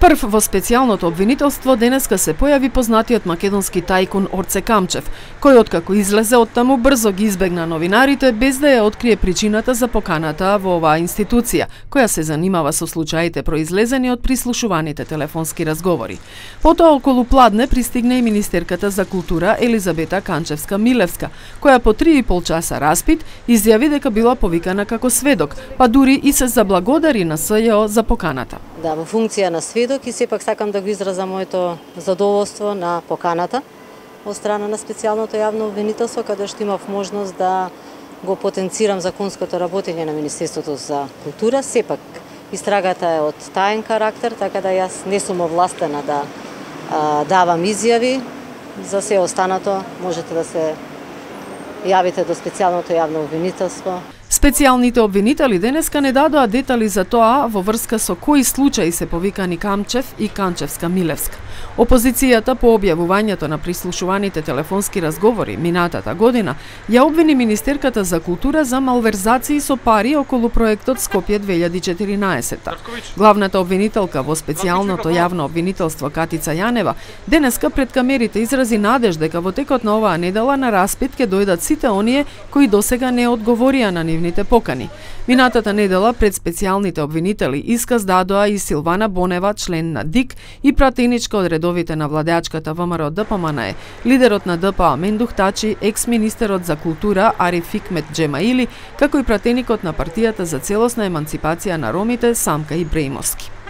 Прв во специјалното обвинителство денеска се појави познатиот македонски тајкун Орце Камчев, кој откако излезе од таму брзо ги избегна новинарите без да ја открие причината за поканата во оваа институција, која се занимава со случаите произлезени од прислушуваните телефонски разговори. Потоа околу пладне пристигна и министерката за култура Елизабета Канчевска-Милевска, која по 3,5 часа распит изјави дека била повикана како сведок, па дури и се заблагодари на СЈО за поканата. Да, во функција на сведок и сепак сакам да го изразам моето задоволство на поканата од страна на специјалното јавно обвинителство, каде што имав можност да го потенцирам законското работење на Министерството за култура. Сепак истрагата е од таен карактер, така да јас не сум овластена да давам изјави. За се останато можете да се јавите до специјалното јавно обвинителство. Специјалните обвинители денеска не дадоа детали за тоа во врска со кои случаи се повикани Камчев и Канчевска-Милевска. Опозицијата по објавувањето на прислушуваните телефонски разговори минатата година ја обвини Министерката за култура за малверзации со пари околу проектот Скопје 2014. Главната обвинителка во специјалното јавно обвинителство Катица Јанева денеска пред камерите изрази надеж дека во текот на оваа недела на распит ќе дојдат сите оние кои досега не одговорија на нивните покани. Минатата недела пред специјалните обвинители исказ дадоа и Силвана Бонева, член на ДИК и пратеничка од редовите на владеачката ВМРО ДПМНЕ, лидерот на ДПА Мендух Тачи, екс-министерот за култура Ариф Хикмет Џемаили, како и пратеникот на партијата за целосна еманципација на ромите Самка Ибрејмовски.